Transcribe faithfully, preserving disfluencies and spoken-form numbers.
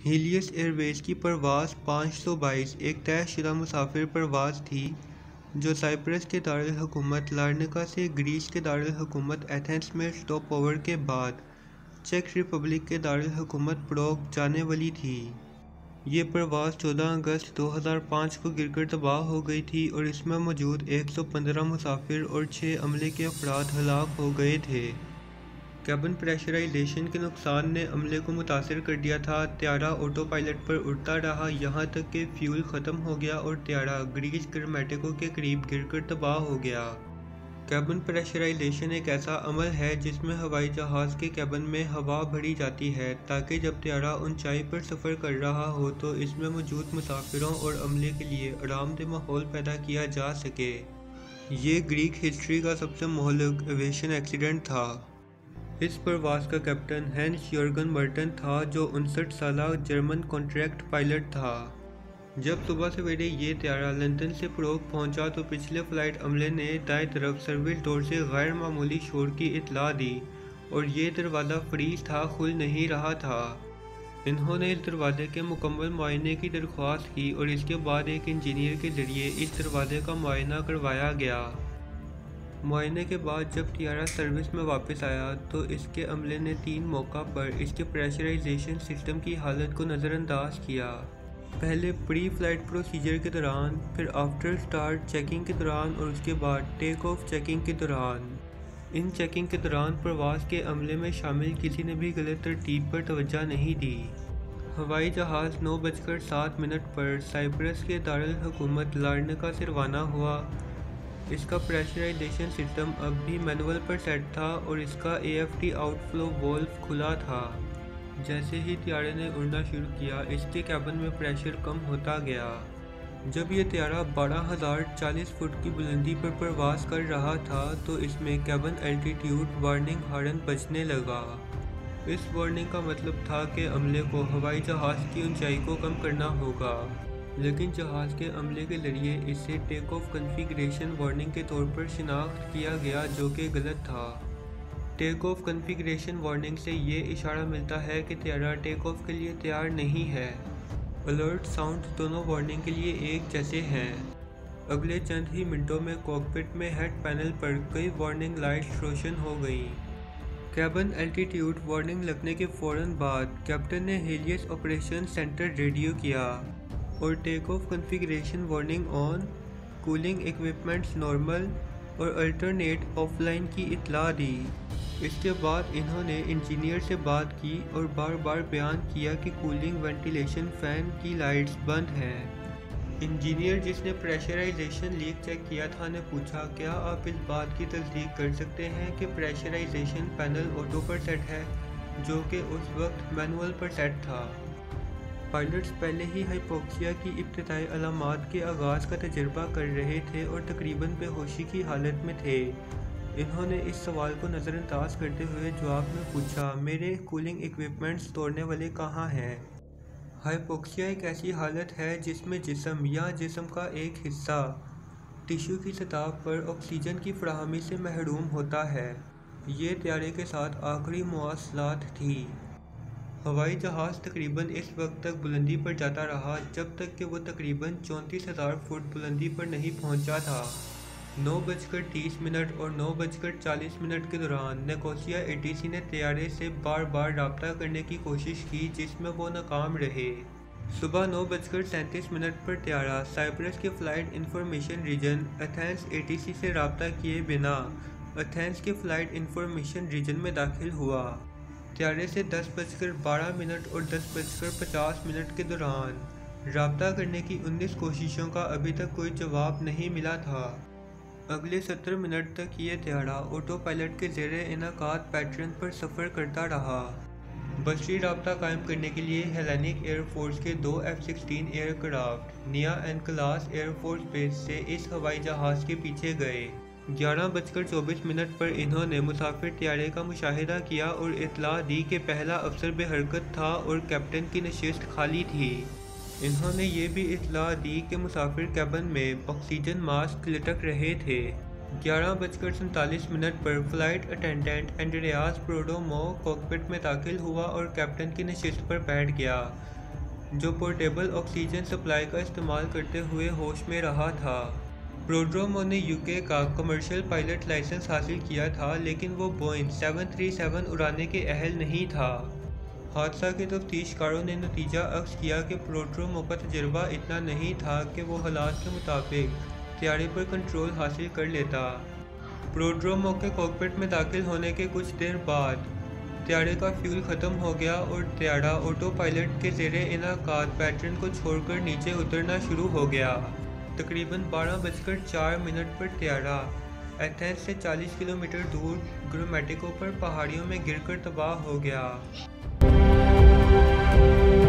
ہیلیس year ویز کی پرواز پانچ سو بائیس ایک طے شدہ مسافر پرواز تھی جو سائپرس کے دارالحکومت لارنکا سے گریس کے دارالحکومت ایتھنز میں اسٹاپ اوور کے بعد چیک ریپبلک کے دارالحکومت پراگ جانے والی تھی۔ یہ پرواز چودہ اگست دو ہزار پانچ کو گر کر تباہ ہو گئی تھی اور اس میں موجود ایک سو پندرہ مسافر اور چھ عملے کے افراد ہلاک ہو گئے تھے۔ کیبن پریشرائزیشن کے نقصان نے عملے کو متاثر کر دیا تھا۔ طیارہ آٹو پائلٹ پر اڑتا رہا یہاں تک کہ فیول ختم ہو گیا اور طیارہ گریس گرمیٹیکو کے قریب گر کر تباہ ہو گیا۔ کیبن پریشرائزیشن ایک ایسا عمل ہے جس میں ہوائی جہاز کے کیبن میں ہوا بھری جاتی ہے تاکہ جب طیارہ اونچائی پر سفر کر رہا ہو تو اس میں موجود مسافروں اور عملے کے لیے آرام دہ ماحول پیدا کیا جا سکے۔ یہ گریک ہسٹری کا سب سے مہلک ایویشن ایکسیڈنٹ تھا۔ اس پرواز کا کیپٹن ہینس یورگن مرٹن تھا جو انسٹھ سالہ جرمن کانٹریکٹ پائلٹ تھا۔ جب صبح سویرے یہ طیارہ لندن سے پراگ پہنچا تو پچھلے فلائٹ عملے نے دائیں طرف سروس ڈور سے غیر معمولی شور کی اطلاع دی اور یہ دروازہ فریز تھا، کھل نہیں رہا تھا۔ انہوں نے اس دروازے کے مکمل معائنے کی درخواست کی اور اس کے بعد ایک انجینئر کے ذریعے اس دروازے کا معائنہ کروایا گیا۔ معائنے کے بعد جب طیارہ سروس میں واپس آیا تو اس کے عملے نے تین موقع پر اس کے پریشرائزیشن سسٹم کی حالت کو نظر انداز کیا۔ پہلے پری فلائٹ پروسیجر کے دوران، پھر آفٹر سٹارٹ چیکنگ کے دوران اور اس کے بعد ٹیک آف چیکنگ کے دوران۔ ان چیکنگ کے دوران پرواز کے عملے میں شامل کسی نے بھی غلط ترتیب پر توجہ نہیں دی۔ ہوائی جہاز نو بج کر سات منٹ پر سائپرس کے دارالحکومت لارنکا سے روانہ ہوا۔ اس کا پریشرائزیشن سسٹم اب بھی مینول پر سیٹ تھا اور اس کا A F T outflow valve کھلا تھا۔ جیسے ہی طیارے نے اڑنا شروع کیا اس کے کیبن میں پریشر کم ہوتا گیا۔ جب یہ طیارہ بارہ ہزار چالیس فٹ کی بلندی پر پرواز کر رہا تھا تو اس میں کیبن الٹیٹیوڈ وارننگ ہارن بجنے لگا۔ اس وارننگ کا مطلب تھا کہ عملے کو ہوائی جہاز کی اونچائی کو کم کرنا ہوگا، لیکن جہاز کے عملے کے ذریعے اسے ٹیک آف کنفیگریشن وارننگ کے طور پر شناخت کیا گیا جو کہ غلط تھا۔ ٹیک آف کنفیگریشن وارننگ سے یہ اشارہ ملتا ہے کہ طیارہ ٹیک آف کے لیے تیار نہیں ہے۔ الرٹ ساؤنڈ دونوں وارننگ کے لیے ایک جیسے ہیں۔ اگلے چند ہی منٹوں میں کاکپٹ میں ہیڈ پینل پر کئی وارننگ لائٹس روشن ہو گئیں۔ کیبن الٹیٹیوڈ وارننگ لگنے کے فوراً بعد کیپٹن نے ہیلیس آپریشن سینٹر ریڈیو کیا اور take off configuration warning on, cooling equipments normal اور الٹرنیٹ آف لائن کی اطلاع دی۔ اس کے بعد انہوں نے انجینئر سے بات کی اور بار بار بیان کیا کہ کولنگ وینٹیلیشن فین کی لائٹس بند ہیں۔ انجینئر جس نے پریشرائزیشن لیک چیک کیا تھا نے پوچھا، کیا آپ اس بات کی تصدیق کر سکتے ہیں کہ پریشرائزیشن پینل آٹو پر سیٹ ہے، جو کہ اس وقت مینول پر سیٹ تھا؟ پائلٹس پہلے ہی ہائپوکسیا کی ابتدائی علامات کے آغاز کا تجربہ کر رہے تھے اور تقریباً بے ہوشی کی حالت میں تھے۔ انہوں نے اس سوال کو نظر انداز کرتے ہوئے جواب میں پوچھا، میرے کولنگ ایکوپمنٹس توڑنے والے کہاں ہیں؟ ہائپوکسیا ایک ایسی حالت ہے جس میں جسم یا جسم کا ایک حصہ ٹشو کی سطح پر آکسیجن کی فراہمی سے محروم ہوتا ہے۔ یہ طیارے کے ساتھ آخری مواصلات تھی۔ ہوائی جہاز تقریباً اس وقت تک بلندی پر جاتا رہا جب تک کہ وہ تقریباً چونتیس ہزار فٹ بلندی پر نہیں پہنچا تھا۔ نو بج کر تیس منٹ اور نو بج کر چالیس منٹ کے دوران نیکوسیا اے ٹی سی نے طیارے سے بار بار رابطہ کرنے کی کوشش کی جس میں وہ ناکام رہے۔ صبح نو بج کر سینتیس منٹ پر طیارہ سائپرس کے flight information region Athens A T C سے رابطہ کیے بنا ایتھنز کے فلائٹ انفارمیشن ریجن میں داخل ہوا۔ طیارے سے دس بج کر بارہ منٹ اور دس بج کر پچاس منٹ کے دوران رابطہ کرنے کی انیس کوششوں کا ابھی تک کوئی جواب نہیں ملا تھا۔ اگلے ستر منٹ تک یہ طیارہ آٹو پائلٹ کے زیر انعقاد پیٹرن پر سفر کرتا رہا۔ بصری رابطہ قائم کرنے کے لیے ہیلینک ایئر فورس کے دو ایف سکسٹین ایئر کرافٹ نیا این کلاس ایئر فورس بیس سے اس ہوائی جہاز کے پیچھے گئے۔ گیارہ بج کر چوبیس منٹ پر انہوں نے مسافر طیارے کا مشاہدہ کیا اور اطلاع دی کہ پہلا افسر بے حرکت تھا اور کیپٹن کی نشست خالی تھی۔ انہوں نے یہ بھی اطلاع دی کہ مسافر کیبن میں آکسیجن ماسک لٹک رہے تھے۔ گیارہ بج کر سینتالیس منٹ پر flight attendant Andreas Prodromou cockpit میں داخل ہوا اور کیپٹن کی نشست پر بیٹھ گیا۔ جو پورٹیبل آکسیجن سپلائی کا استعمال کرتے ہوئے ہوش میں رہا تھا۔ پروڈرومو نے یو کے کا کمرشل پائلٹ لائسنس حاصل کیا تھا لیکن وہ بوئنگ سیون تھری سیون اڑانے کے اہل نہیں تھا۔ حادثہ کے تفتیش کاروں نے نتیجہ اخذ کیا کہ پروڈرومو کا تجربہ اتنا نہیں تھا کہ وہ حالات کے مطابق طیارے پر کنٹرول حاصل کر لیتا۔ پروڈرومو کے کاکپٹ میں داخل ہونے کے کچھ دیر بعد طیارے کا فیول ختم ہو گیا اور طیارہ آٹو پائلٹ کے زیر انعقاد پیٹرن کو چھوڑ کر نیچے اترنا شروع ہو گیا۔ تقریباً بارہ بج کر چار منٹ پر طیارہ ایتھنز سے چالیس کلومیٹر دور گرومیٹیکو پر پہاڑیوں میں گر کر تباہ ہو گیا۔